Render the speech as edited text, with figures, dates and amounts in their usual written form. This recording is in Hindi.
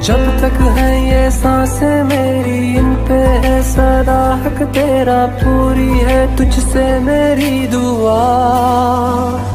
जब तक है ये सांसें मेरी, इन पे है सदा हक तेरा, पूरी है तुझसे मेरी दुआ।